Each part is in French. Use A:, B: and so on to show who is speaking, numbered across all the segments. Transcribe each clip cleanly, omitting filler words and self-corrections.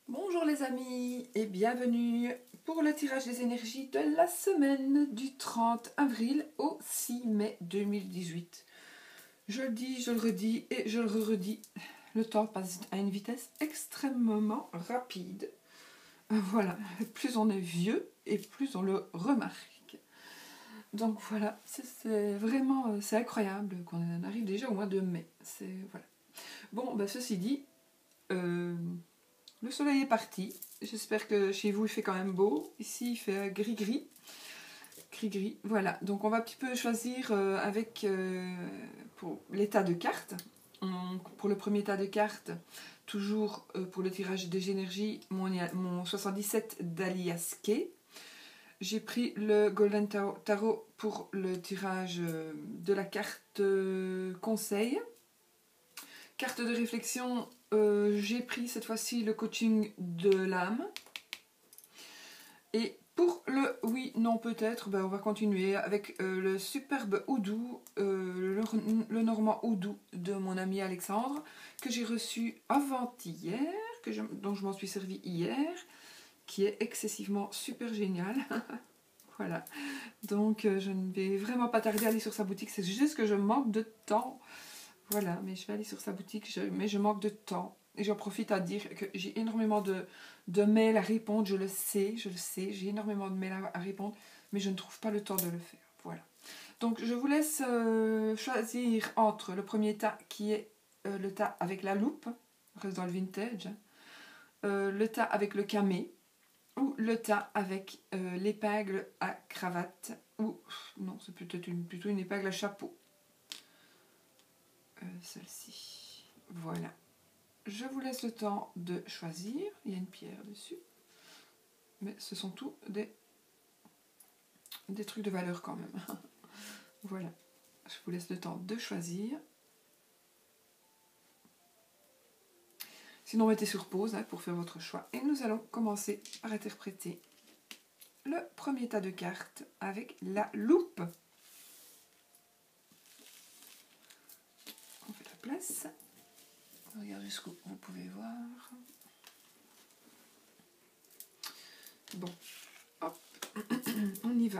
A: Bonjour les amis et bienvenue pour le tirage des énergies de la semaine du 30 avril au 6 mai 2018. Je le dis, je le redis et je le redis, le temps passe à une vitesse extrêmement rapide. Voilà, plus on est vieux et plus on le remarque. Donc voilà, c'est vraiment c'est incroyable qu'on en arrive déjà au mois de mai. Voilà. Bon, ceci dit, le soleil est parti. J'espère que chez vous il fait quand même beau. Ici il fait gris-gris. Gris-gris. Voilà. Donc on va un petit peu choisir pour l'état de carte. Pour le premier tas de cartes, toujours pour le tirage des énergies, mon 77 d'Alias Kay. J'ai pris le Golden Tarot pour le tirage de la carte conseil. Carte de réflexion, j'ai pris cette fois-ci le coaching de l'âme. Et pour le oui, non, peut-être, on va continuer avec le superbe Oudou, le normand Oudou de mon ami Alexandre, que j'ai reçu avant-hier, dont je m'en suis servi hier, qui est excessivement super génial. Voilà. Donc je ne vais vraiment pas tarder à aller sur sa boutique, c'est juste que je manque de temps. Voilà, mais je vais aller sur sa boutique, mais je manque de temps. Et j'en profite à dire que j'ai énormément de mails à répondre, je le sais, j'ai énormément de mails à répondre, mais je ne trouve pas le temps de le faire. Voilà. Donc je vous laisse choisir entre le premier tas qui est le tas avec la loupe, reste dans le vintage, le tas avec le camé, ou le tas avec l'épingle à cravate, ou non, c'est peut-être plutôt une épingle à chapeau. Celle-ci. Voilà. Je vous laisse le temps de choisir. Il y a une pierre dessus. Mais ce sont tous des trucs de valeur quand même. Voilà. Je vous laisse le temps de choisir. Sinon, mettez sur pause pour faire votre choix. Et nous allons commencer par interpréter le premier tas de cartes avec la loupe. On fait la place. Regardez jusqu'où vous pouvez voir. Bon, hop, on y va.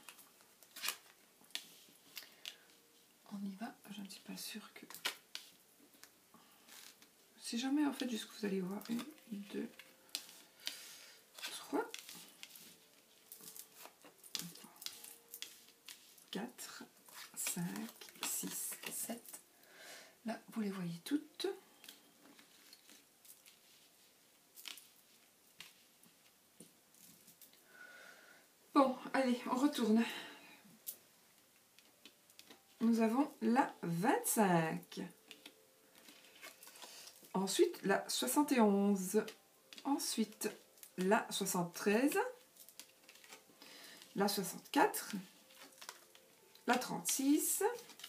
A: On y va, je ne suis pas sûre que... Si jamais, en fait, jusqu'où vous allez voir, 1, 2, 3, 4, 5, 6, 7. Là, vous les voyez toutes. Bon, allez, on retourne. Nous avons la 25. Ensuite, la 71. Ensuite, la 73. La 64. La 36.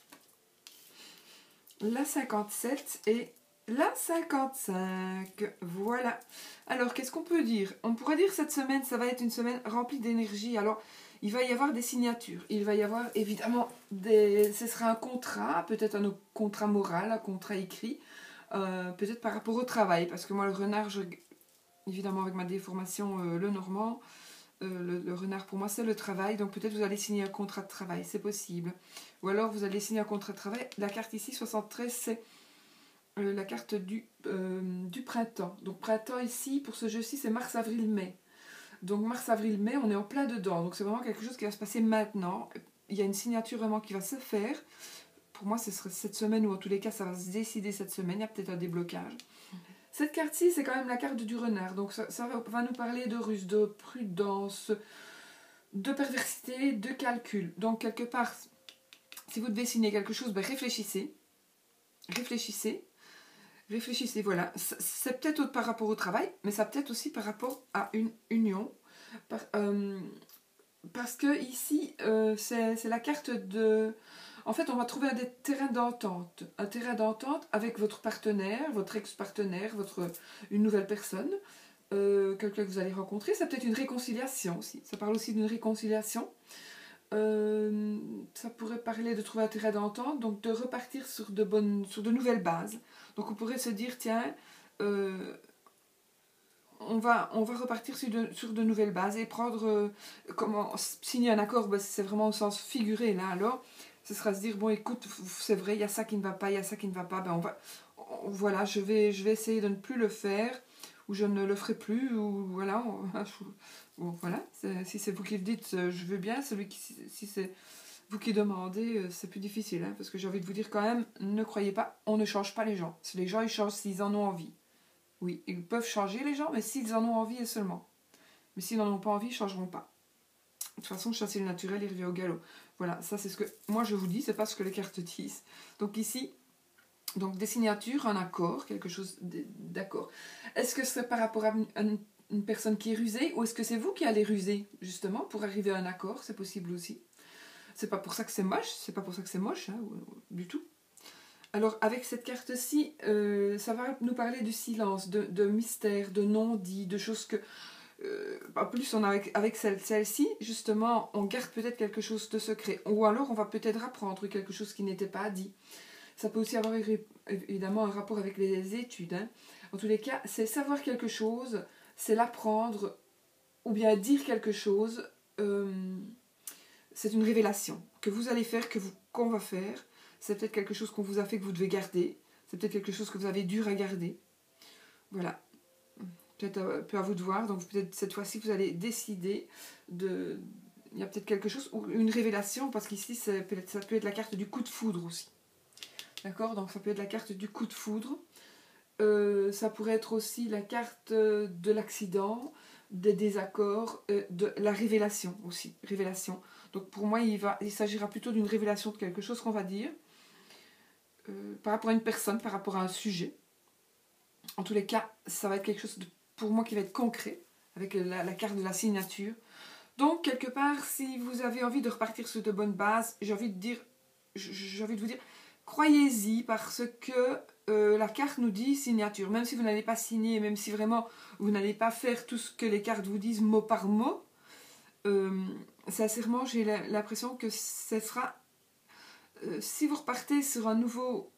A: La 57 et la 55. Voilà. Alors, qu'est-ce qu'on peut dire? On pourrait dire cette semaine, ça va être une semaine remplie d'énergie. Alors, il va y avoir des signatures. Il va y avoir évidemment ce sera un contrat, peut-être un contrat moral, un contrat écrit, peut-être par rapport au travail. Parce que moi, le renard, évidemment, avec ma déformation, le normand, le renard pour moi c'est le travail, donc peut-être vous allez signer un contrat de travail, c'est possible. Ou alors vous allez signer un contrat de travail. La carte ici, 73, c'est la carte du printemps. Donc printemps ici, pour ce jeu-ci, c'est mars, avril, mai. Donc mars, avril, mai, on est en plein dedans. Donc c'est vraiment quelque chose qui va se passer maintenant. Il y a une signature vraiment qui va se faire. Pour moi, ce serait cette semaine, ou en tous les cas, ça va se décider cette semaine. Il y a peut-être un déblocage. Cette carte-ci, c'est quand même la carte du renard. Donc ça va nous parler de ruse, de prudence, de perversité, de calcul. Donc quelque part, si vous devez signer quelque chose, réfléchissez. Réfléchissez, voilà. C'est peut-être par rapport au travail, mais ça peut être aussi par rapport à une union. Parce que ici, c'est la carte de... En fait, on va trouver des terrains d'entente. Un terrain d'entente avec votre partenaire, votre ex-partenaire, une nouvelle personne, quelqu'un que vous allez rencontrer. C'est peut-être une réconciliation aussi. Ça parle aussi d'une réconciliation. Ça pourrait parler de trouver un terrain d'entente, donc de repartir sur de nouvelles bases. Donc on pourrait se dire, tiens, on on va repartir sur de nouvelles bases et prendre, signer un accord, ben, c'est vraiment au sens figuré là alors. Ce sera se dire, bon écoute, c'est vrai, il y a ça qui ne va pas, il y a ça qui ne va pas, ben voilà, je vais essayer de ne plus le faire, ou je ne le ferai plus, ou voilà, bon voilà, si c'est vous qui le dites, je veux bien, si c'est vous qui demandez, c'est plus difficile, hein, parce que j'ai envie de vous dire quand même, ne croyez pas, on ne change pas les gens. Si les gens ils changent s'ils en ont envie. Oui, ils peuvent changer les gens, mais s'ils en ont envie et seulement. Mais s'ils n'en ont pas envie, ils ne changeront pas. De toute façon, chasser le naturel, il revient au galop. Voilà, ça c'est ce que moi je vous dis, c'est pas ce que les cartes disent. Donc ici, donc des signatures, un accord, quelque chose d'accord. Est-ce que c'est par rapport à une personne qui est rusée, ou est-ce que c'est vous qui allez ruser, justement, pour arriver à un accord? C'est possible aussi. C'est pas pour ça que c'est moche, c'est pas pour ça que c'est moche, hein, du tout. Alors, avec cette carte-ci, ça va nous parler du silence, de mystère, de non-dit, de choses que... en plus, avec celle-ci, justement, on garde peut-être quelque chose de secret. Ou alors, on va peut-être apprendre quelque chose qui n'était pas dit. Ça peut aussi avoir évidemment un rapport avec les études. Hein. En tous les cas, c'est savoir quelque chose, c'est l'apprendre, ou bien dire quelque chose. C'est une révélation que vous allez faire, qu'on va faire. C'est peut-être quelque chose qu'on vous a fait que vous devez garder. C'est peut-être quelque chose que vous avez dur à garder. Voilà. Peut-être un peu à vous de voir. Donc peut-être cette fois-ci, vous allez décider de... Il y a peut-être quelque chose, ou une révélation, parce qu'ici, ça peut être la carte du coup de foudre aussi. D'accord? Donc ça peut être la carte du coup de foudre. Ça pourrait être aussi la carte de l'accident, des désaccords, de la révélation aussi. Révélation. Donc pour moi, il s'agira plutôt d'une révélation de quelque chose qu'on va dire par rapport à une personne, par rapport à un sujet. En tous les cas, ça va être quelque chose pour moi qui va être concret, avec la carte de la signature. Donc, quelque part, si vous avez envie de repartir sur de bonnes bases, j'ai envie de vous dire, croyez-y parce que la carte nous dit signature. Même si vous n'allez pas signer, même si vraiment vous n'allez pas faire tout ce que les cartes vous disent mot par mot, sincèrement, j'ai l'impression que ce sera... si vous repartez sur un nouveau...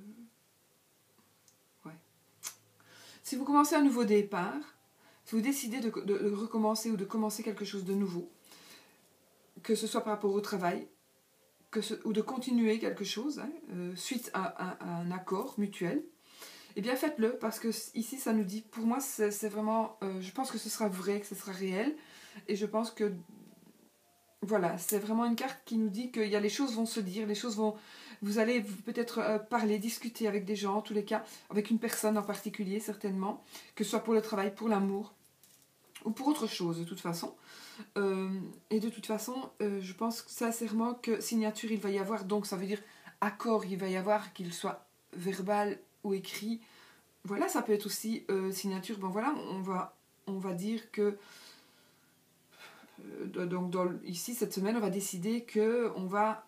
A: Si vous commencez un nouveau départ, si vous décidez de recommencer ou de commencer quelque chose de nouveau, que ce soit par rapport au travail, ou de continuer quelque chose, hein, suite à un accord mutuel, eh bien faites-le, parce que ici ça nous dit, pour moi c'est vraiment, je pense que ce sera vrai, que ce sera réel, et je pense que, voilà, c'est vraiment une carte qui nous dit que les choses vont se dire, les choses vont... Vous allez peut-être parler, discuter avec des gens, en tous les cas, avec une personne en particulier, certainement, que ce soit pour le travail, pour l'amour, ou pour autre chose, de toute façon. Et de toute façon, je pense sincèrement que signature, il va y avoir, donc ça veut dire accord, il va y avoir, qu'il soit verbal ou écrit. Voilà, ça peut être aussi signature. Bon voilà, on va dire que... donc ici, cette semaine, on va décider que on va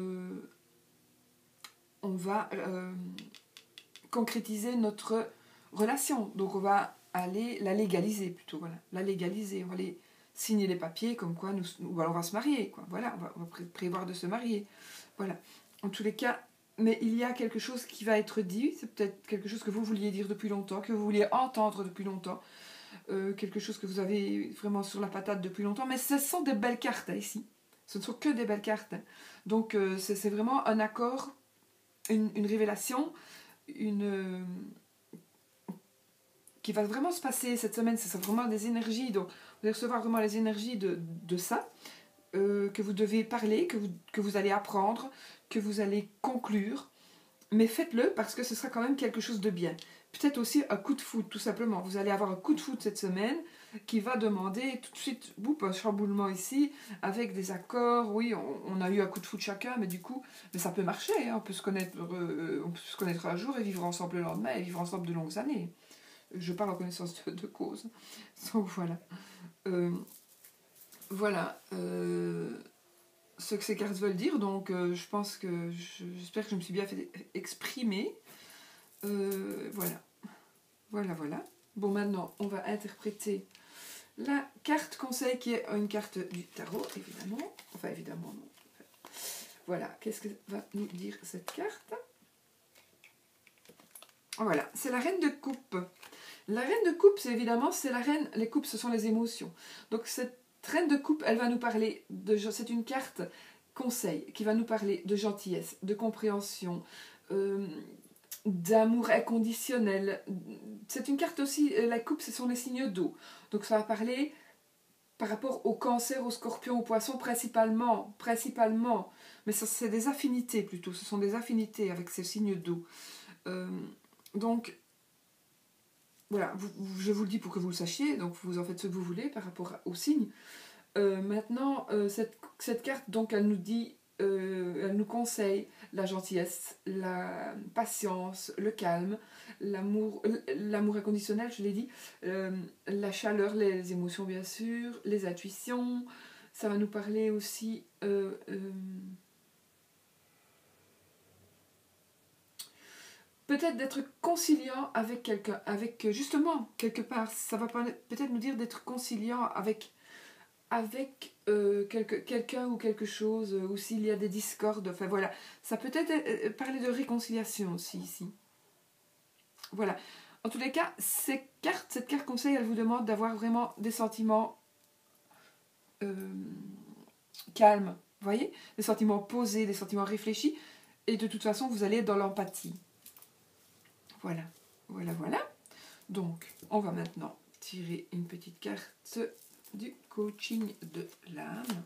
A: concrétiser notre relation. Donc on va aller la légaliser plutôt, voilà. La légaliser, on va aller signer les papiers comme quoi ou alors on va se marier, quoi. Voilà, on va prévoir de se marier. Voilà. En tous les cas, mais il y a quelque chose qui va être dit, c'est peut-être quelque chose que vous vouliez dire depuis longtemps, que vous vouliez entendre depuis longtemps, quelque chose que vous avez vraiment sur la patate depuis longtemps, mais ce sont des belles cartes hein, ici. Ce ne sont que des belles cartes. Hein. Donc c'est vraiment un accord, une révélation, qui va vraiment se passer cette semaine. C'est vraiment des énergies, donc vous allez recevoir vraiment les énergies de ça, que vous devez parler, que vous allez apprendre, que vous allez conclure, mais faites-le parce que ce sera quand même quelque chose de bien. Peut-être aussi un coup de foudre, tout simplement. Vous allez avoir un coup de foudre cette semaine qui va demander tout de suite un chamboulement ici, avec des accords. Oui, on a eu un coup de foudre chacun, mais du coup, mais ça peut marcher. Hein, on peut se connaître un jour et vivre ensemble le lendemain et vivre ensemble de longues années. Je parle en connaissance de cause. Donc voilà. Voilà ce que ces cartes veulent dire. Donc je pense que j'espère que je me suis bien fait exprimer. Voilà. Voilà. Bon, maintenant, on va interpréter la carte conseil qui est une carte du tarot, évidemment. Enfin, évidemment, non. Voilà. Qu'est-ce que va nous dire cette carte ? Voilà, c'est la reine de coupe. La reine de coupe, c'est évidemment, c'est la reine, les coupes, ce sont les émotions. Donc cette reine de coupe, elle va nous parler de, c'est une carte conseil qui va nous parler de gentillesse, de compréhension, d'amour inconditionnel. C'est une carte aussi, la coupe, ce sont les signes d'eau. Donc ça va parler par rapport au cancer, au scorpion, au poisson principalement. Mais ça, c'est des affinités plutôt, ce sont des affinités avec ces signes d'eau. Donc, voilà, je vous le dis pour que vous le sachiez, donc vous en faites ce que vous voulez par rapport aux signes. Maintenant, cette carte, donc, elle nous dit, elle nous conseille la gentillesse, la patience, le calme, l'amour inconditionnel, je l'ai dit, la chaleur, les émotions bien sûr, les intuitions. Ça va nous parler aussi peut-être d'être conciliant avec quelqu'un, avec justement, quelque part, ça va peut-être nous dire d'être conciliant avec quelqu'un ou quelque chose, ou s'il y a des discordes, enfin voilà. Ça peut être parler de réconciliation aussi ici. Voilà. En tous les cas, cette carte conseil, elle vous demande d'avoir vraiment des sentiments calmes, vous voyez, des sentiments posés, des sentiments réfléchis, et de toute façon, vous allez être dans l'empathie. Voilà, voilà. Donc, on va maintenant tirer une petite carte du coaching de l'âme.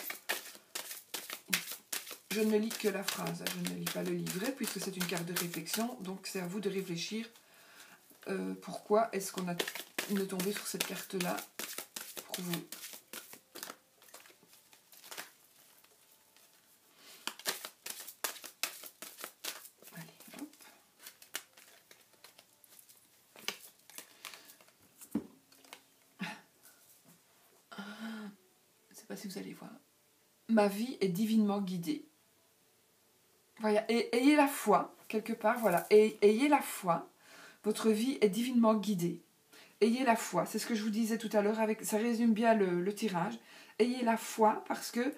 A: Je ne lis que la phrase, je ne lis pas le livret, puisque c'est une carte de réflexion, donc c'est à vous de réfléchir pourquoi est-ce qu'on est tombé sur cette carte-là pour vous. Allez, hop. Je ne sais pas si vous allez voir. Ma vie est divinement guidée. Voilà, et ayez la foi, quelque part, voilà, et ayez la foi, votre vie est divinement guidée. Ayez la foi, c'est ce que je vous disais tout à l'heure, ça résume bien le tirage. Ayez la foi parce que,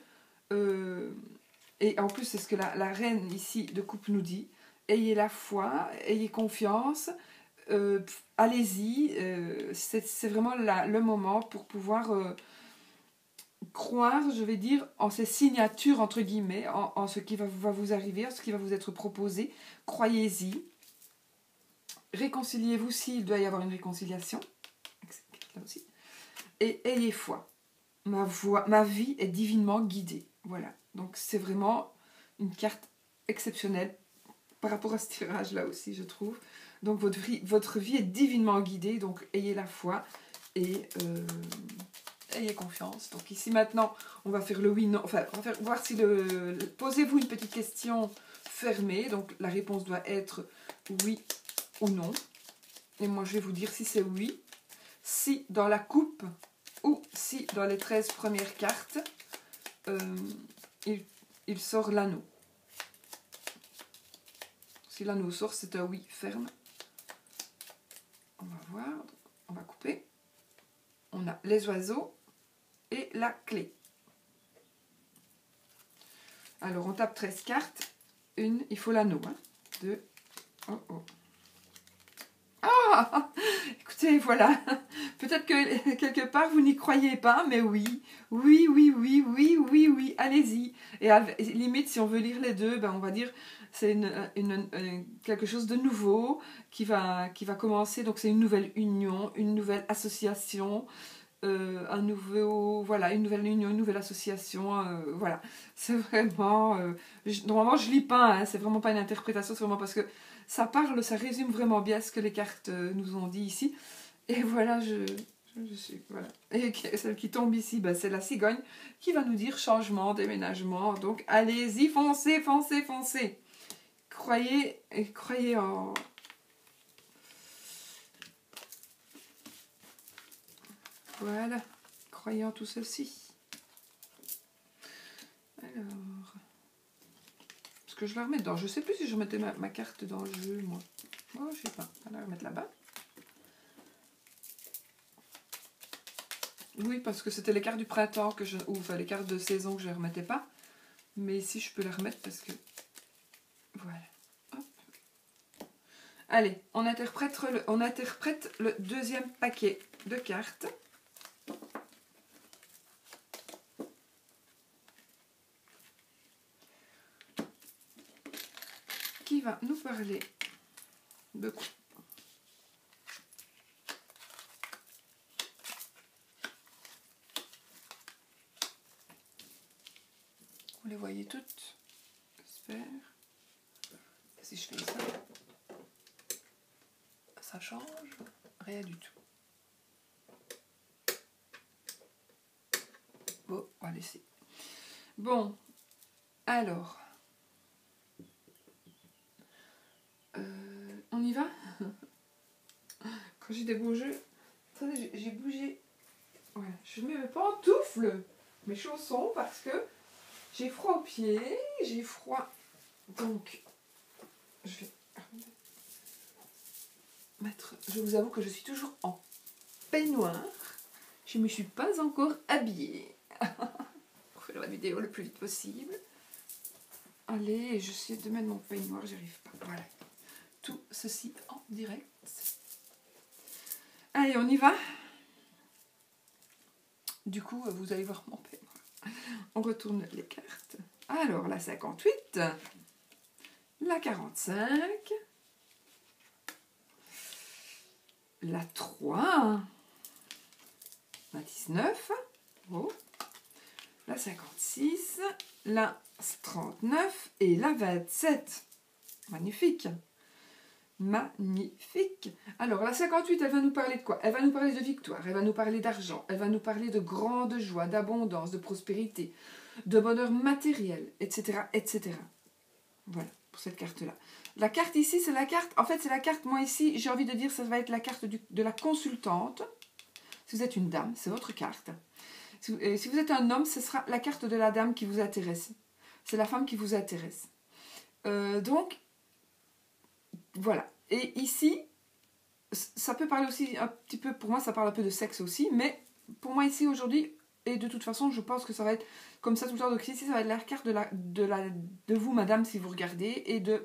A: et en plus c'est ce que la reine ici de coupe nous dit, ayez la foi, ayez confiance, allez-y, c'est vraiment le moment pour pouvoir croire, je vais dire, en ces signatures, entre guillemets, en ce qui va vous arriver, en ce qui va vous être proposé. Croyez-y. Réconciliez-vous s'il doit y avoir une réconciliation. Là aussi. Et ayez foi. Ma vie est divinement guidée. Voilà. Donc c'est vraiment une carte exceptionnelle par rapport à ce tirage-là aussi, je trouve. Donc votre vie est divinement guidée. Donc ayez la foi et ayez confiance. Donc ici maintenant, on va faire le oui, non. Enfin, on va voir si posez-vous une petite question fermée. Donc la réponse doit être oui ou non. Et moi, je vais vous dire si c'est oui, si dans la coupe ou si dans les 13 premières cartes, il sort l'anneau. Si l'anneau sort, c'est un oui ferme. On va voir. Donc, on va couper. On a les oiseaux et la clé. Alors, on tape 13 cartes. Une, il faut l'anneau. Hein. Deux. Oh, oh. Ah, écoutez, voilà. Peut-être que quelque part, vous n'y croyez pas, mais oui. Oui. Allez-y. Et limite, si on veut lire les deux, ben, on va dire c'est quelque chose de nouveau qui va commencer. Donc, c'est une nouvelle union, une nouvelle association. Une nouvelle union, une nouvelle association, voilà, c'est vraiment, normalement je lis pas, hein, c'est vraiment pas une interprétation, c'est vraiment parce que ça parle, ça résume vraiment bien ce que les cartes nous ont dit ici, et voilà, je suis, voilà, et celle qui tombe ici, ben, c'est la cigogne, qui va nous dire changement, déménagement, donc allez-y, foncez, croyez en... Voilà, croyez en tout ceci. Alors, est-ce que je la remets dedans? Je ne sais plus si je remettais ma carte dans le jeu, moi. Oh, je sais pas, on va la remettre là-bas. Oui, parce que c'était les cartes du printemps, ou enfin les cartes de saison que je ne remettais pas. Mais ici, je peux la remettre parce que... Voilà. Hop. Allez, on interprète le deuxième paquet de cartes. Qui va nous parler de quoi? Vous les voyez toutes, j'espère. Si je fais ça, ça change? Rien du tout. Bon, on va laisser. Bon, alors, on y va? Quand j'ai des beaux jeux, attendez, j'ai bougé. Voilà, je mets mes pantoufles, mes chaussons, parce que j'ai froid aux pieds, j'ai froid. Donc, je vais mettre. Je vous avoue que je suis toujours en peignoir. Je ne me suis pas encore habillée. Pour faire la vidéo le plus vite possible. Allez, j'essaie de mettre mon peignoir, j'y arrive pas. Voilà. Tout ceci en direct. Allez, on y va. Du coup, vous allez voir mon peignoir. On retourne les cartes. Alors, la 58, la 45, la 3, la 19, oh, la 56, la 39 et la 27. Magnifique. Magnifique. Alors, la 58, elle va nous parler de quoi? Elle va nous parler de victoire, elle va nous parler d'argent, elle va nous parler de grande joie, d'abondance, de prospérité, de bonheur matériel, etc., etc. Voilà, pour cette carte-là. La carte ici, c'est la carte... En fait, c'est la carte, moi ici, j'ai envie de dire, ça va être la carte de la consultante. Si vous êtes une dame, c'est votre carte. Si vous êtes un homme, ce sera la carte de la dame qui vous intéresse. C'est la femme qui vous intéresse. Donc, voilà. Et ici, ça peut parler aussi un petit peu, pour moi, ça parle un peu de sexe aussi, mais pour moi ici, aujourd'hui, et de toute façon, je pense que ça va être comme ça tout le temps. Donc ici, ça va être la carte de vous, madame, si vous regardez, et de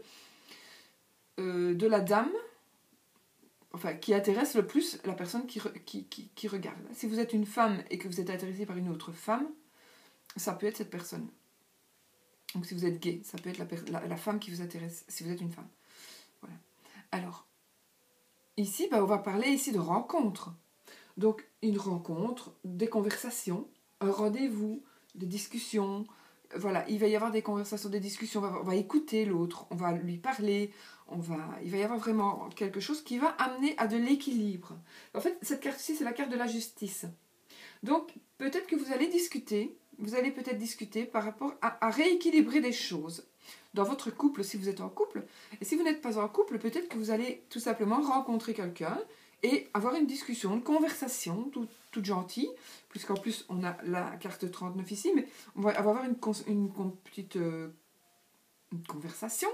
A: la dame, enfin, qui intéresse le plus la personne qui regarde. Si vous êtes une femme et que vous êtes intéressé par une autre femme, ça peut être cette personne. Donc si vous êtes gay, ça peut être la femme qui vous intéresse, si vous êtes une femme. Voilà. Alors, ici, on va parler ici de rencontre. Donc, une rencontre, des conversations, un rendez-vous, des discussions. Voilà, il va y avoir des conversations, des discussions. On va écouter l'autre, on va lui parler. Il va y avoir vraiment quelque chose qui va amener à de l'équilibre. En fait, cette carte-ci, c'est la carte de la justice. Donc, peut-être que vous allez peut-être discuter par rapport à rééquilibrer des choses dans votre couple, si vous êtes en couple. Et si vous n'êtes pas en couple, peut-être que vous allez tout simplement rencontrer quelqu'un et avoir une discussion, une conversation toute gentille, puisqu'en plus on a la carte 39 ici, mais on va avoir une petite une conversation.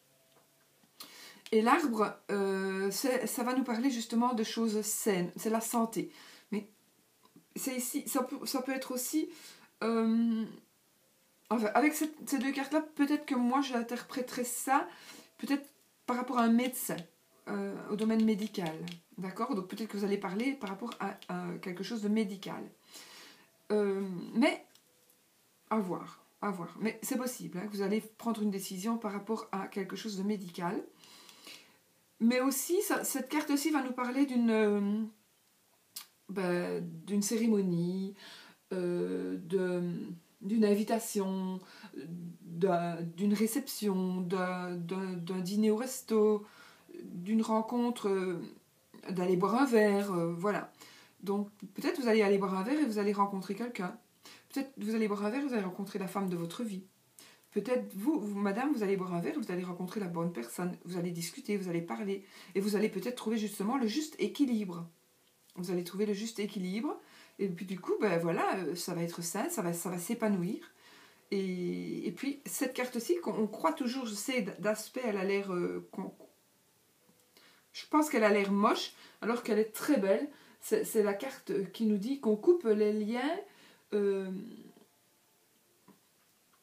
A: Et l'arbre, ça va nous parler justement de choses saines, c'est la santé. Mais c'est ici, ça peut être aussi... enfin, avec ces deux cartes-là, peut-être que moi j'interpréterais ça, peut-être par rapport à un médecin, au domaine médical. D'accord? Donc peut-être que vous allez parler par rapport à quelque chose de médical. Mais, à voir. Mais c'est possible, hein, que vous allez prendre une décision par rapport à quelque chose de médical. Mais aussi, cette carte-ci va nous parler d'une cérémonie, d'une invitation, d'une réception, d'un dîner au resto, d'une rencontre, d'aller boire un verre, voilà. Donc peut-être vous allez aller boire un verre et vous allez rencontrer quelqu'un. Peut-être vous allez boire un verre et vous allez rencontrer la femme de votre vie. Peut-être vous, madame, vous allez boire un verre et vous allez rencontrer la bonne personne. Vous allez discuter, vous allez parler. Et vous allez peut-être trouver justement le juste équilibre. Vous allez trouver le juste équilibre. Et puis du coup, voilà, ça va être ça va s'épanouir. Et puis cette carte-ci, on croit toujours, je sais, d'aspect, elle a l'air... je pense qu'elle a l'air moche, alors qu'elle est très belle. C'est la carte qui nous dit qu'on coupe les liens...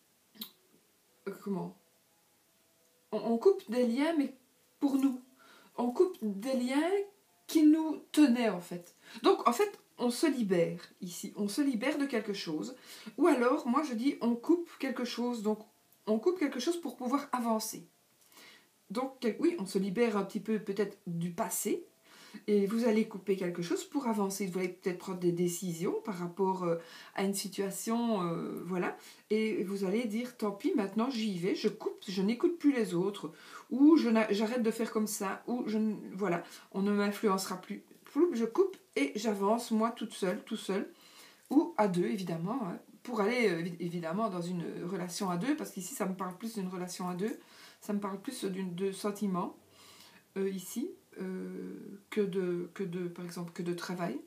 A: comment on coupe des liens, mais pour nous. on coupe des liens qui nous tenaient en fait. Donc en fait, on se libère ici, on se libère de quelque chose. Ou alors, moi je dis, on coupe quelque chose, donc on coupe quelque chose pour pouvoir avancer. Donc oui, on se libère un petit peu peut-être du passé, et vous allez couper quelque chose pour avancer. Vous allez peut-être prendre des décisions par rapport à une situation, voilà. Et vous allez dire, tant pis, maintenant j'y vais, je coupe, je n'écoute plus les autres. Ou j'arrête de faire comme ça. Ou voilà, on ne m'influencera plus. Je coupe et j'avance, moi, toute seule, tout seul. Ou à deux, évidemment. Hein, pour aller, évidemment, dans une relation à deux. Parce qu'ici, ça me parle plus d'une relation à deux. Ça me parle plus de sentiments, ici. Par exemple, que de travail.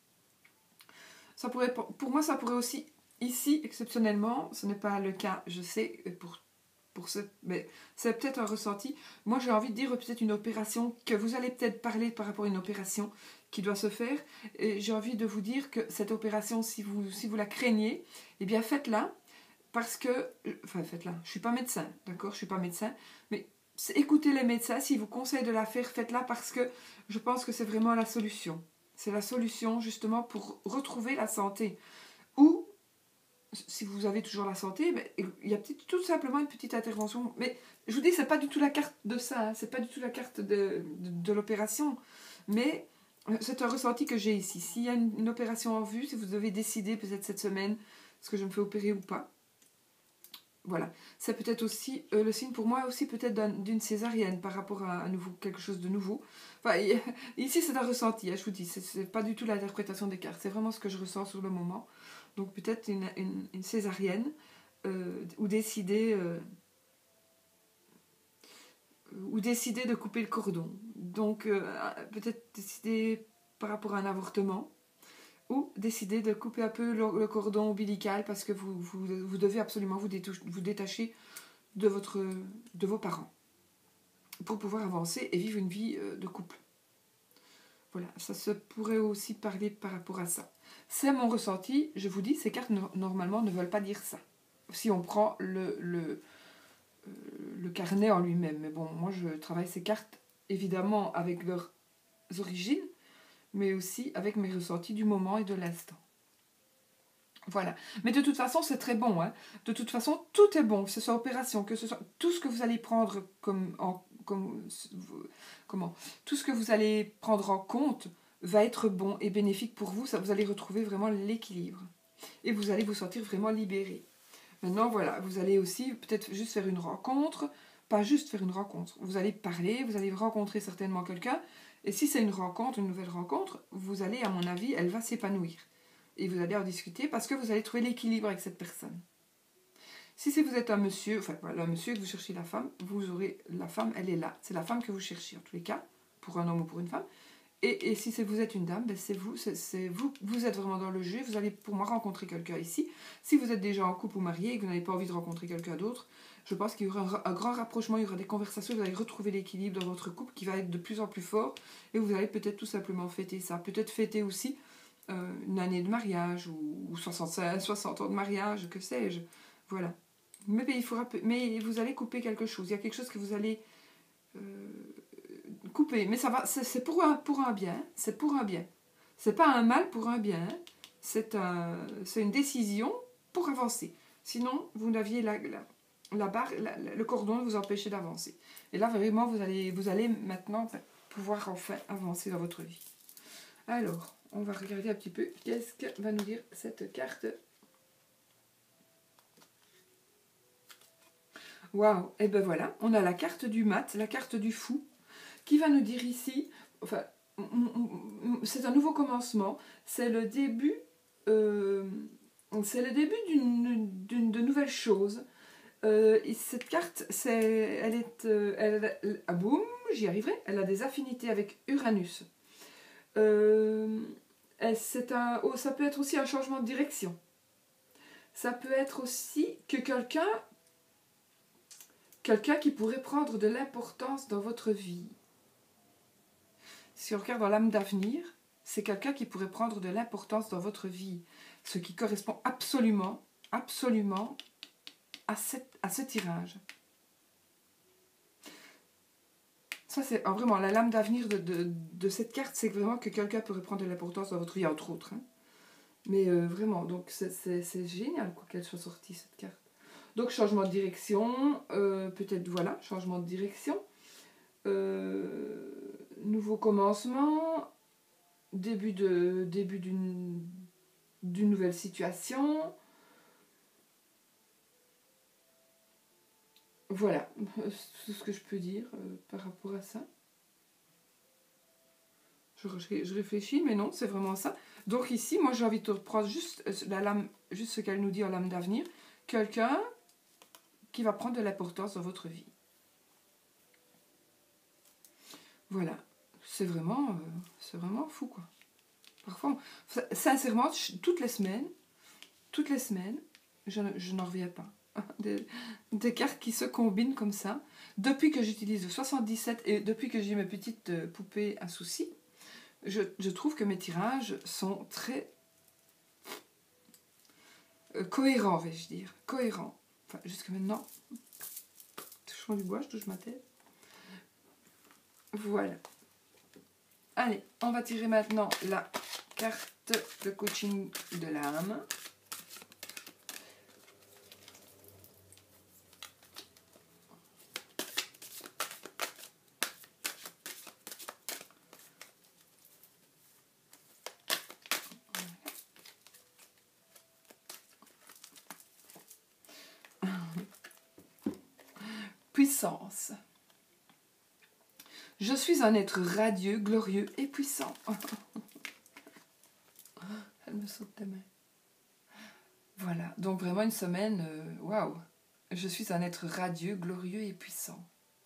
A: Ça pourrait, pour moi, ça pourrait aussi, ici, exceptionnellement, ce n'est pas le cas, je sais, mais c'est peut-être un ressenti. Moi, j'ai envie de dire peut-être une opération, que vous allez peut-être parler par rapport à une opération qui doit se faire. Et j'ai envie de vous dire que cette opération, si vous la craignez, eh bien, faites-la. Parce que, enfin, faites-la. Je ne suis pas médecin, d'accord? Je ne suis pas médecin, mais écoutez les médecins, s'ils vous conseillent de la faire, faites-la parce que je pense que c'est vraiment la solution. C'est la solution justement pour retrouver la santé. Ou, si vous avez toujours la santé, il y a tout simplement une petite intervention. Mais je vous dis, c'est pas du tout la carte de ça, hein, c'est pas du tout la carte de l'opération. Mais c'est un ressenti que j'ai ici. S'il y a une opération en vue, si vous devez décider peut-être cette semaine, est-ce que je me fais opérer ou pas. Voilà, c'est peut-être aussi le signe pour moi aussi peut-être d'une césarienne par rapport à nouveau, quelque chose de nouveau. Enfin, ici c'est un ressenti, hein, je vous dis, c'est pas du tout l'interprétation des cartes, c'est vraiment ce que je ressens sur le moment. Donc peut-être une césarienne ou décider de couper le cordon. Donc peut-être décider par rapport à un avortement. Ou décider de couper un peu le cordon ombilical parce que vous devez absolument vous détacher de vos parents pour pouvoir avancer et vivre une vie de couple. Voilà, ça se pourrait aussi parler par rapport à ça. C'est mon ressenti, je vous dis, ces cartes normalement ne veulent pas dire ça. Si on prend le carnet en lui-même. Mais bon, moi je travaille ces cartes évidemment avec leurs origines, mais aussi avec mes ressentis du moment et de l'instant. Voilà. Mais de toute façon, c'est très bon. Hein. De toute façon, tout est bon. Que ce soit opération, que ce soit tout ce que vous allez prendre tout ce que vous allez prendre en compte va être bon et bénéfique pour vous. Ça, vous allez retrouver vraiment l'équilibre. Et vous allez vous sentir vraiment libéré. Maintenant, voilà, vous allez aussi peut-être juste faire une rencontre. Pas juste faire une rencontre. Vous allez parler, vous allez rencontrer certainement quelqu'un. Et si c'est une rencontre, une nouvelle rencontre, vous allez, à mon avis, elle va s'épanouir. Et vous allez en discuter parce que vous allez trouver l'équilibre avec cette personne. Si vous êtes un monsieur, enfin voilà, un monsieur et que vous cherchez la femme, vous aurez la femme, elle est là. C'est la femme que vous cherchez en tous les cas, pour un homme ou pour une femme. Et si vous êtes une dame, c'est vous êtes vraiment dans le jeu. Vous allez pour moi rencontrer quelqu'un ici. Si vous êtes déjà en couple ou marié et que vous n'avez pas envie de rencontrer quelqu'un d'autre, je pense qu'il y aura un grand rapprochement, il y aura des conversations, vous allez retrouver l'équilibre dans votre couple qui va être de plus en plus fort. Et vous allez peut-être tout simplement fêter ça. Peut-être fêter aussi une année de mariage ou 65, 60 ans de mariage, que sais-je. Voilà. Mais vous allez couper quelque chose. Il y a quelque chose que vous allez couper. Mais ça va, c'est pour un bien. C'est pour un bien. C'est pas un mal pour un bien. C'est une décision pour avancer. Sinon, vous n'aviez la barre, le cordon vous empêcher d'avancer. Et là, vraiment, vous allez maintenant pouvoir enfin avancer dans votre vie. Alors, on va regarder un petit peu qu'est-ce que va nous dire cette carte. Waouh, et ben voilà, on a la carte du mat, la carte du fou, qui va nous dire ici, enfin, c'est un nouveau commencement, c'est le début de nouvelles choses. Et cette carte, ah boum, j'y arriverai, elle a des affinités avec Uranus. Ça peut être aussi un changement de direction. Ça peut être aussi que quelqu'un qui pourrait prendre de l'importance dans votre vie. Si on regarde dans l'âme d'avenir, c'est quelqu'un qui pourrait prendre de l'importance dans votre vie. Ce qui correspond absolument à ce tirage. Ça, c'est vraiment la lame d'avenir de cette carte, c'est vraiment que quelqu'un pourrait prendre de l'importance dans votre vie, entre autres. Hein. Mais vraiment, donc c'est génial qu'elle soit sortie, cette carte. Donc, changement de direction, peut-être, voilà, changement de direction. Nouveau commencement, début d'une nouvelle situation. Voilà, c'est tout ce que je peux dire par rapport à ça. Je réfléchis, mais non, c'est vraiment ça. Donc ici, moi j'ai envie de reprendre juste la lame, juste ce qu'elle nous dit en lame d'avenir. Quelqu'un qui va prendre de l'importance dans votre vie. Voilà, c'est vraiment fou quoi. Parfois, sincèrement, toutes les semaines, je n'en reviens pas. Des cartes qui se combinent comme ça. Depuis que j'utilise le 77 et depuis que j'ai mes petites poupées à soucis, je trouve que mes tirages sont très cohérents, vais-je dire. Cohérents. Enfin, jusque maintenant, touchons du bois, je touche ma tête. Voilà. Allez, on va tirer maintenant la carte de coaching de l'âme. Puissance. Je suis un être radieux, glorieux et puissant. Elle me saute des mains. Voilà, donc vraiment une semaine, waouh. Je suis un être radieux, glorieux et puissant.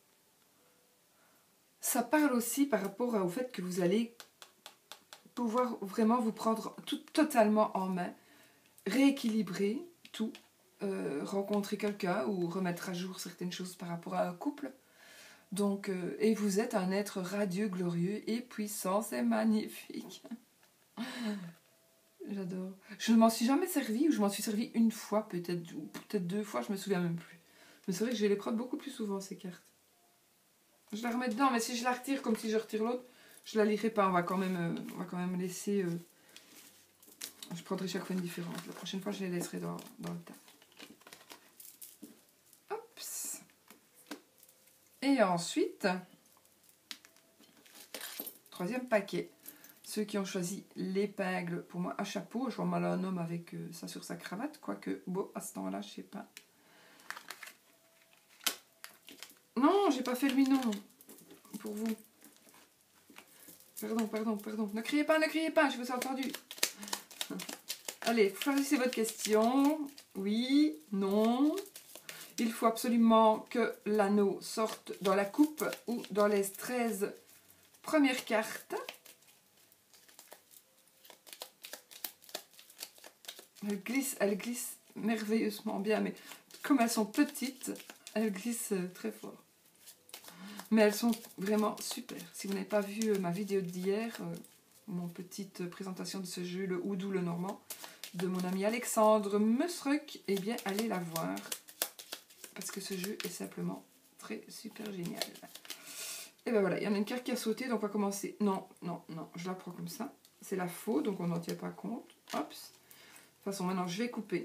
A: Ça parle aussi par rapport au fait que vous allez pouvoir vraiment vous prendre tout totalement en main, rééquilibrer tout, rencontrer quelqu'un ou remettre à jour certaines choses par rapport à un couple. Donc, et vous êtes un être radieux, glorieux et puissant, c'est magnifique. J'adore. Je ne m'en suis jamais servi, ou je m'en suis servi une fois, peut-être, ou peut-être 2 fois, je me souviens même plus. Mais c'est vrai que je vais les prendre beaucoup plus souvent, ces cartes. Je la remets dedans, mais si je la retire comme si je retire l'autre, je la lirai pas. On va quand même laisser... je prendrai chaque fois une différente. La prochaine fois, je les laisserai dans le tas. Oups. Et ensuite, 3e paquet. Ceux qui ont choisi l'épingle, pour moi, à chapeau. Je vois mal un homme avec ça sur sa cravate. Quoique, bon, à ce temps-là, je sais pas. Non, j'ai pas fait le minon. Pour vous. Pardon. Ne criez pas, je vous ai entendu. Allez, choisissez votre question. Oui, non. Il faut absolument que l'anneau sorte dans la coupe ou dans les 13 premières cartes. Elle glisse merveilleusement bien, mais comme elles sont petites, elles glissent très fort. Mais elles sont vraiment super. Si vous n'avez pas vu ma vidéo d'hier, mon petite présentation de ce jeu, le Houdou le Normand, de mon ami Alexandre Musruck, eh bien, allez la voir. Parce que ce jeu est simplement très super génial. Et ben voilà, il y en a une carte qui a sauté, donc on va commencer. Non, je la prends comme ça. C'est la faux, donc on n'en tient pas compte. Hop. De toute façon, maintenant, je vais couper.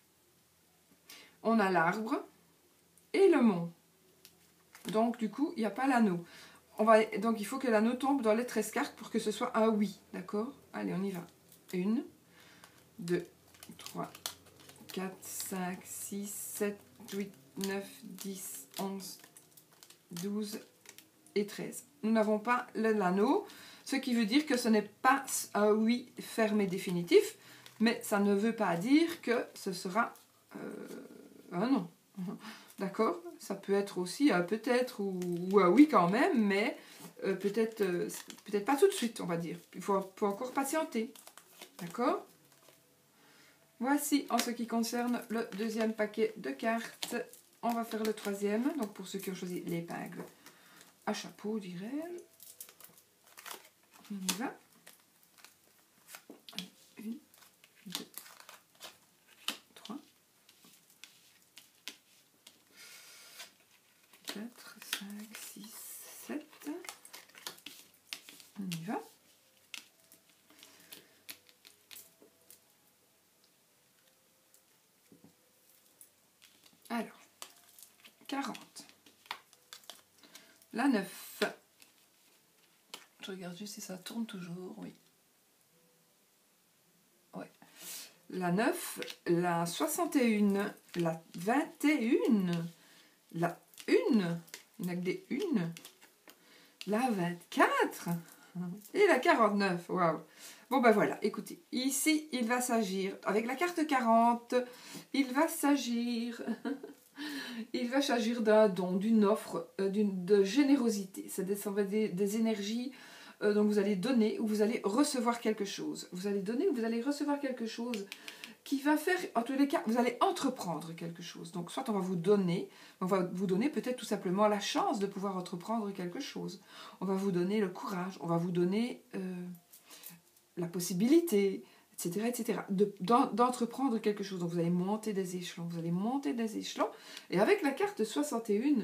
A: On a l'arbre et le mont. Donc, du coup, il n'y a pas l'anneau. Donc, il faut que l'anneau tombe dans les 13 cartes pour que ce soit un oui. D'accord? Allez, on y va. 1, 2, 3, 4, 5, 6, 7, 8, 9, 10, 11, 12 et 13. Nous n'avons pas l'anneau, ce qui veut dire que ce n'est pas un oui fermé définitif, mais ça ne veut pas dire que ce sera un non. D'accord? Ça peut être aussi un peut-être ou un oui quand même, mais peut-être pas tout de suite, on va dire. Il faut encore patienter. D'accord? Voici en ce qui concerne le 2e paquet de cartes. On va faire le 3e, donc pour ceux qui ont choisi l'épingle à chapeau, dirais-je. On y va. 1, 2, 3, 4, 5, 6, 7. 40. La 9. Je regarde juste si ça tourne toujours, oui. Ouais. La 9, la 61, la 21, la 1, il n'y a que des 1, la 24 et la 49. Waouh! Bon ben voilà, écoutez, ici il va s'agir, avec la carte 40, il va s'agir d'un don, d'une offre, de générosité. Ça va être des énergies, donc vous allez donner ou vous allez recevoir quelque chose. Vous allez donner ou vous allez recevoir quelque chose qui va faire, en tous les cas, vous allez entreprendre quelque chose. Donc soit on va vous donner peut-être tout simplement la chance de pouvoir entreprendre quelque chose. On va vous donner le courage, on va vous donner la possibilité, etc., d'entreprendre quelque chose. Donc vous allez monter des échelons, et avec la carte 61,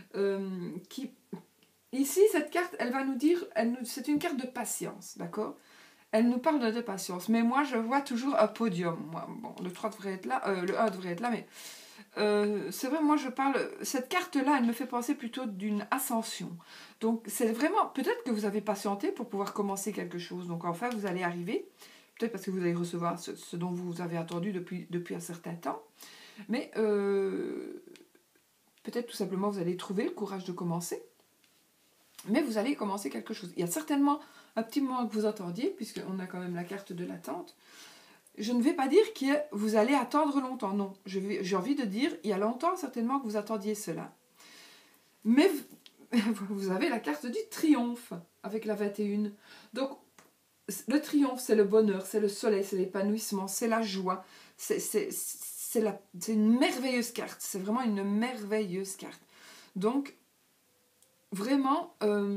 A: ici, cette carte, elle va nous dire, c'est une carte de patience, d'accord? Elle nous parle de patience, mais moi, je vois toujours un podium. Moi. Bon, le 3 devrait être là, le 1 devrait être là, mais c'est vrai, moi, cette carte-là, elle me fait penser plutôt d'une ascension. Donc, c'est vraiment, peut-être que vous avez patienté pour pouvoir commencer quelque chose. Donc, enfin, vous allez arriver, peut-être parce que vous allez recevoir ce dont vous avez attendu depuis un certain temps, mais peut-être tout simplement, vous allez trouver le courage de commencer, mais vous allez commencer quelque chose. Il y a certainement un petit moment que vous attendiez, puisqu'on a quand même la carte de l'attente. Je ne vais pas dire que vous allez attendre longtemps, non. J'ai envie de dire, il y a longtemps certainement que vous attendiez cela. Mais vous avez la carte du triomphe avec la 21. Donc, le triomphe, c'est le bonheur, c'est le soleil, c'est l'épanouissement, c'est la joie. C'est une merveilleuse carte. C'est vraiment une merveilleuse carte. Donc, vraiment,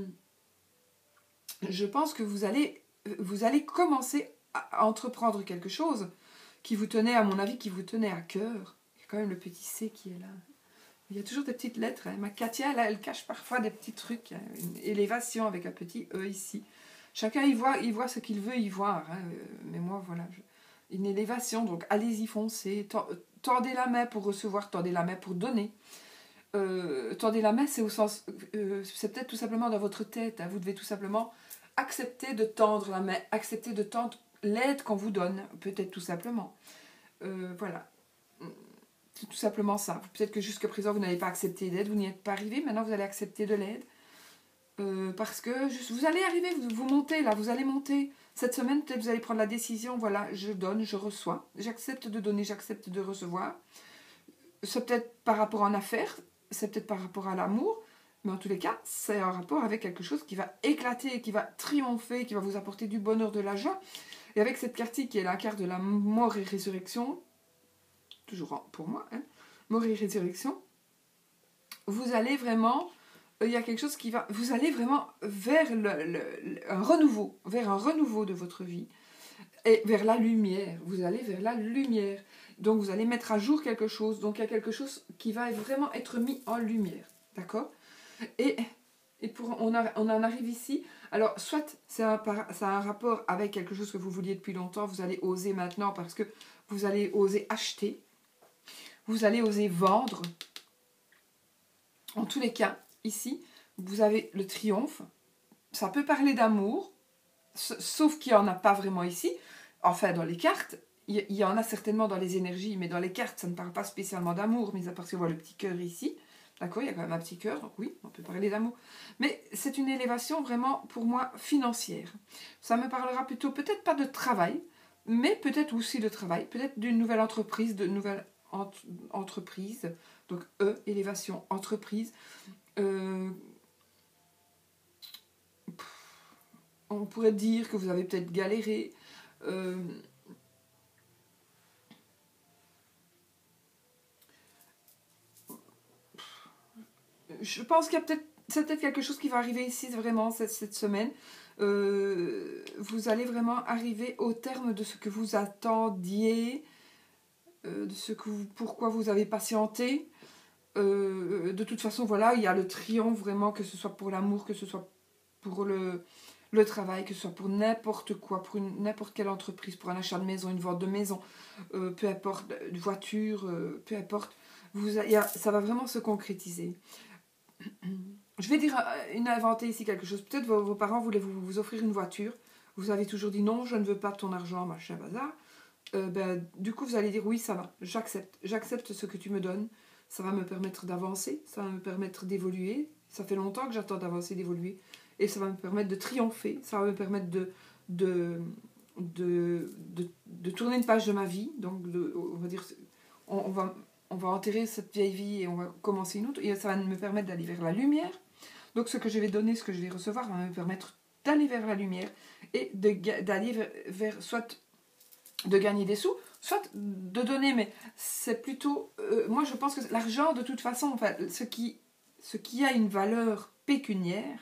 A: je pense que vous allez commencer à entreprendre quelque chose qui vous tenait, à mon avis, qui vous tenait à cœur. Il y a quand même le petit C qui est là. Il y a toujours des petites lettres. Hein. Ma Katia, là, elle cache parfois des petits trucs. Hein. Une élévation avec un petit E ici. Chacun, il voit ce qu'il veut y voir. Hein. Mais moi, voilà. Une élévation, donc allez-y, foncez. Tendez la main pour recevoir, tendez la main pour donner. Tendez la main, c'est au sens... c'est peut-être tout simplement dans votre tête. Hein. Vous devez tout simplement accepter de tendre la main, accepter de tendre l'aide qu'on vous donne, peut-être tout simplement. Voilà. C'est tout simplement ça. Peut-être que jusqu'à présent, vous n'avez pas accepté d'aide, vous n'y êtes pas arrivé. Maintenant, vous allez accepter de l'aide. Parce que vous allez arriver, vous montez là, vous allez monter. Cette semaine, peut-être vous allez prendre la décision, voilà, je donne, je reçois. J'accepte de donner, j'accepte de recevoir. C'est peut-être par rapport en affaires, c'est peut-être par rapport à l'amour, mais en tous les cas, c'est un rapport avec quelque chose qui va éclater, qui va triompher, qui va vous apporter du bonheur, de la joie. Et avec cette carte qui est la carte de la mort et résurrection, toujours pour moi, hein, mort et résurrection, vous allez vraiment, il y a quelque chose qui va, vous allez vraiment vers un renouveau de votre vie, et vers la lumière, vous allez vers la lumière. Donc vous allez mettre à jour quelque chose, donc il y a quelque chose qui va vraiment être mis en lumière, d'accord? Et on en arrive ici. Alors, soit ça a un rapport avec quelque chose que vous vouliez depuis longtemps, vous allez oser maintenant parce que vous allez oser acheter, vous allez oser vendre. En tous les cas, ici, vous avez le triomphe. Ça peut parler d'amour, sauf qu'il n'y en a pas vraiment ici. Enfin, dans les cartes, il y en a certainement dans les énergies, mais dans les cartes, ça ne parle pas spécialement d'amour, mais à part que voit le petit cœur ici. D'accord, il y a quand même un petit cœur, donc oui, on peut parler d'amour. Mais c'est une élévation vraiment, pour moi, financière. Ça me parlera plutôt, peut-être pas de travail, mais peut-être aussi de travail, peut-être d'une nouvelle entreprise, de nouvelles entreprises. Donc, élévation, entreprise. On pourrait dire que vous avez peut-être galéré. Je pense qu'il y a c'est peut-être quelque chose qui va arriver ici vraiment cette semaine. Vous allez vraiment arriver au terme de ce que vous attendiez, de pourquoi vous avez patienté. De toute façon, voilà, il y a le triomphe vraiment, que ce soit pour l'amour, que ce soit pour le travail, que ce soit pour n'importe quoi, pour n'importe quelle entreprise, pour un achat de maison, une vente de maison, peu importe, une voiture, peu importe. Ça va vraiment se concrétiser. Je vais dire, inventer ici quelque chose. Peut-être vos parents voulaient vous offrir une voiture. Vous avez toujours dit non, je ne veux pas ton argent, machin, bazar. Du coup, vous allez dire oui, ça va, j'accepte. J'accepte ce que tu me donnes. Ça va me permettre d'avancer, ça va me permettre d'évoluer. Ça fait longtemps que j'attends d'avancer, d'évoluer. Et ça va me permettre de triompher. Ça va me permettre de tourner une page de ma vie. Donc, on va dire, on va enterrer cette vieille vie et on va commencer une autre. Et ça va me permettre d'aller vers la lumière. Donc, ce que je vais donner, ce que je vais recevoir, va me permettre d'aller vers la lumière et d'aller vers soit de gagner des sous, soit de donner. Mais c'est plutôt... moi, je pense que l'argent, de toute façon, enfin, ce qui a une valeur pécuniaire,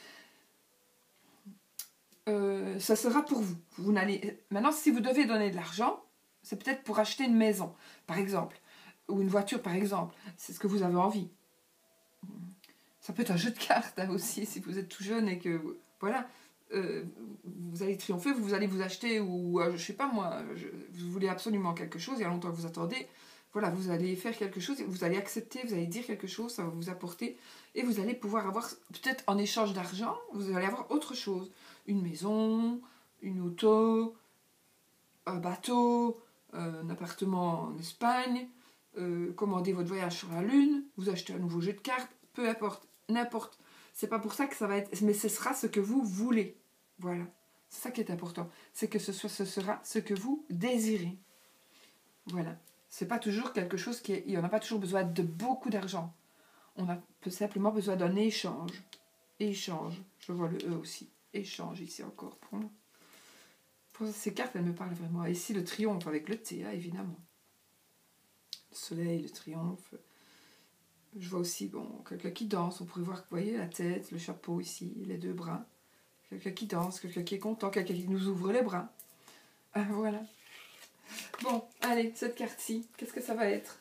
A: ça sera pour vous. Maintenant, si vous devez donner de l'argent, c'est peut-être pour acheter une maison, par exemple, ou une voiture, par exemple. C'est ce que vous avez envie. Ça peut être un jeu de cartes hein, aussi, si vous êtes tout jeune et que... Voilà. Vous allez triompher, vous allez vous acheter, ou je sais pas moi, vous voulez absolument quelque chose, il y a longtemps que vous attendez, voilà, vous allez faire quelque chose, vous allez accepter, vous allez dire quelque chose, ça va vous apporter, et vous allez pouvoir avoir, peut-être en échange d'argent, vous allez avoir autre chose, une maison, une auto, un bateau, un appartement en Espagne, commander votre voyage sur la Lune, vous achetez un nouveau jeu de cartes, peu importe, n'importe. C'est pas pour ça que ça va être, mais ce sera ce que vous voulez. Voilà, c'est ça qui est important, c'est que ce sera ce que vous désirez. Voilà, c'est pas toujours quelque chose il n'y en a pas toujours besoin de beaucoup d'argent. On a simplement besoin d'un échange. Échange, je vois le E aussi. Échange ici encore pour moi. Pour ces cartes, elles me parlent vraiment. Ici, le triomphe avec le T, évidemment. Le soleil, le triomphe. Je vois aussi, bon, quelqu'un qui danse. On pourrait voir, vous voyez, la tête, le chapeau ici, les deux bras. Quelqu'un qui danse, quelqu'un qui est content, quelqu'un qui nous ouvre les bras. Ah, voilà. Bon, allez, cette carte-ci, qu'est-ce que ça va être?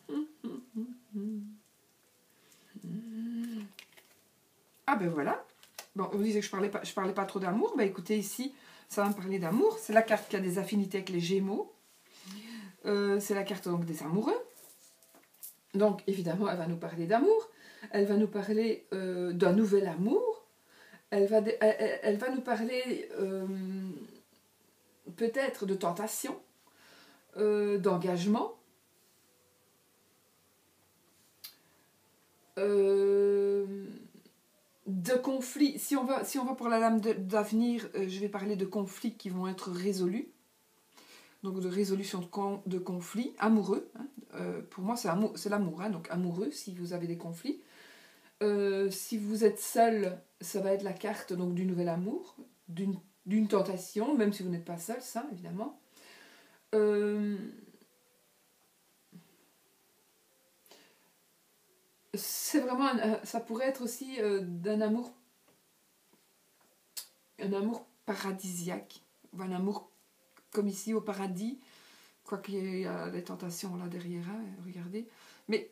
A: Ah ben voilà. Bon, on disait que je parlais pas trop d'amour. Ben écoutez, ici, ça va me parler d'amour. C'est la carte qui a des affinités avec les Gémeaux. C'est la carte donc des amoureux. Donc, évidemment, elle va nous parler d'amour. Elle va nous parler d'un nouvel amour. Elle va nous parler peut-être de tentation, d'engagement, de conflits. Si on va pour la lame d'avenir, je vais parler de conflits qui vont être résolus. Donc de résolution de conflits amoureux. Hein. Pour moi, c'est l'amour. Hein, donc amoureux, si vous avez des conflits. Si vous êtes seul, ça va être la carte donc, du nouvel amour, d'une tentation, même si vous n'êtes pas seul, ça, évidemment. C'est vraiment ça pourrait être aussi un amour paradisiaque, un amour comme ici au paradis, quoiqu'il y a des tentations là derrière, hein, regardez. Mais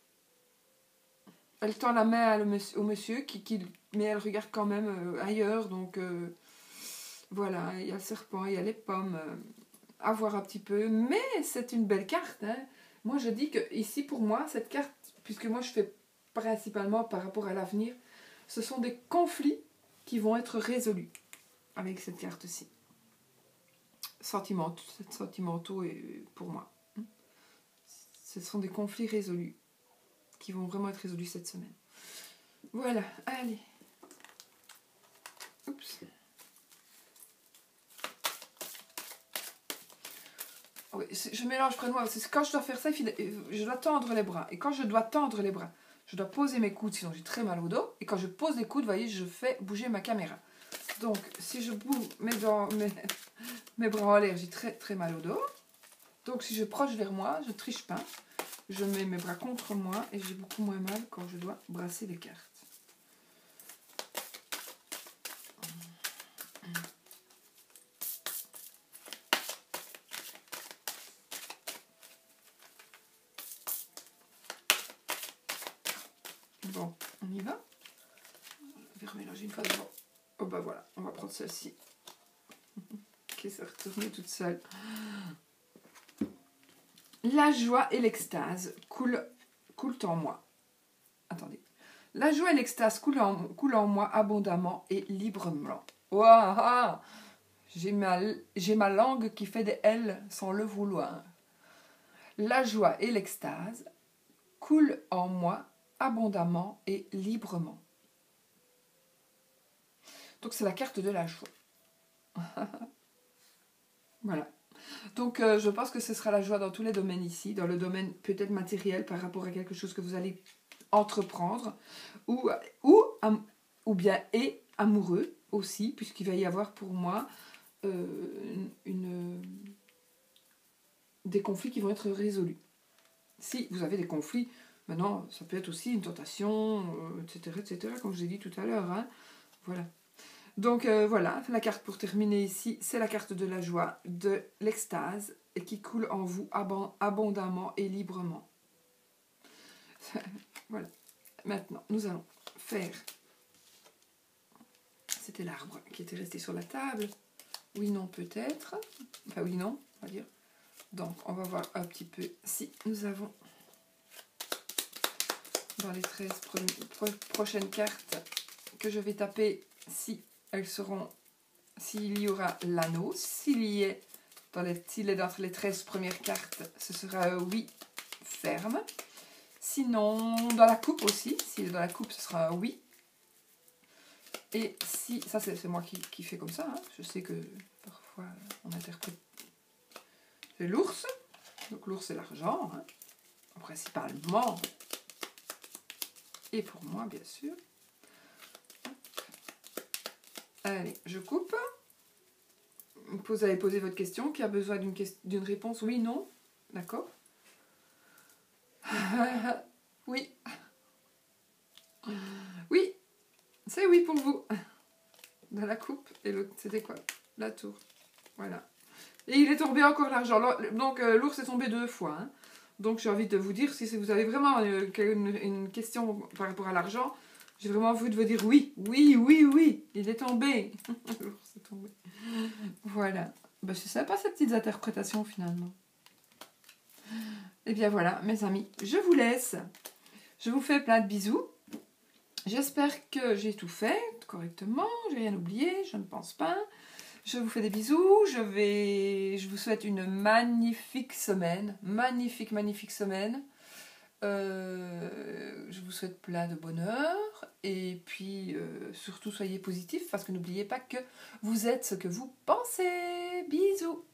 A: elle tend la main au monsieur, mais elle regarde quand même ailleurs, donc voilà, il y a le serpent, il y a les pommes, à voir un petit peu, mais c'est une belle carte. Hein. Moi je dis que ici pour moi, cette carte, puisque moi je fais principalement par rapport à l'avenir, ce sont des conflits qui vont être résolus avec cette carte-ci. Sentimentaux et pour moi. Ce sont des conflits résolus qui vont vraiment être résolus cette semaine. Voilà, allez. Oups. Oui, je mélange près de moi. Quand je dois faire ça, je dois tendre les bras. Et quand je dois tendre les bras, je dois poser mes coudes, sinon j'ai très mal au dos. Et quand je pose les coudes, vous voyez, je fais bouger ma caméra. Donc, si je bouge mes bras en l'air, j'ai très très mal au dos. Donc, si je proche vers moi, je triche pas. Je mets mes bras contre moi et j'ai beaucoup moins mal quand je dois brasser les cartes. Bon, on y va. Je vais remélanger une fois devant. Oh bah voilà, on va prendre celle-ci. Qui s'est retournée toute seule. La joie et l'extase coulent coulent en moi. Attendez. La joie et l'extase coulent en moi abondamment et librement. Waouh! J'ai ma langue qui fait des L sans le vouloir. La joie et l'extase coulent en moi abondamment et librement. Donc c'est la carte de la joie. Voilà. Donc je pense que ce sera la joie dans tous les domaines ici, dans le domaine peut-être matériel par rapport à quelque chose que vous allez entreprendre, ou bien et amoureux aussi, puisqu'il va y avoir pour moi des conflits qui vont être résolus. Si vous avez des conflits, maintenant ça peut être aussi une tentation, etc., comme je l'ai dit tout à l'heure. Hein. Voilà. Donc voilà, la carte pour terminer ici, c'est la carte de la joie, de l'extase, et qui coule en vous abondamment et librement. Voilà. Maintenant, nous allons faire... C'était l'arbre qui était resté sur la table. Oui, non, peut-être. Enfin, oui, non, on va dire. Donc, on va voir un petit peu si nous avons dans les 13 prochaines cartes que je vais taper, si elles seront, s'il y aura l'anneau, s'il est dans les 13 premières cartes, ce sera un oui ferme. Sinon, dans la coupe aussi, s'il est dans la coupe, ce sera un oui. Et si, ça c'est moi qui fais comme ça, hein. Je sais que parfois on interprète. C'est l'ours, donc l'ours c'est l'argent, hein, principalement. Et pour moi, bien sûr. Allez, je coupe. Vous avez posé votre question, qui a besoin d'une réponse oui, non, d'accord. Oui. Oui, c'est oui pour vous. Dans la coupe, et l'autre, c'était quoi? La tour. Voilà. Et il est tombé encore l'argent. Donc, l'ours est tombé 2 fois. Hein. Donc, j'ai envie de vous dire, si vous avez vraiment une question par rapport à l'argent, j'ai vraiment envie de vous dire oui, oui, oui, oui, il est tombé. L'ours est tombé. Voilà. Ben, c'est sympa ces petites interprétations finalement. Et bien voilà, mes amis, je vous laisse. Je vous fais plein de bisous. J'espère que j'ai tout fait correctement, j'ai rien oublié, je ne pense pas. Je vous fais des bisous, je vous souhaite une magnifique semaine, magnifique semaine. Je vous souhaite plein de bonheur et puis surtout soyez positifs parce que n'oubliez pas que vous êtes ce que vous pensez. Bisous.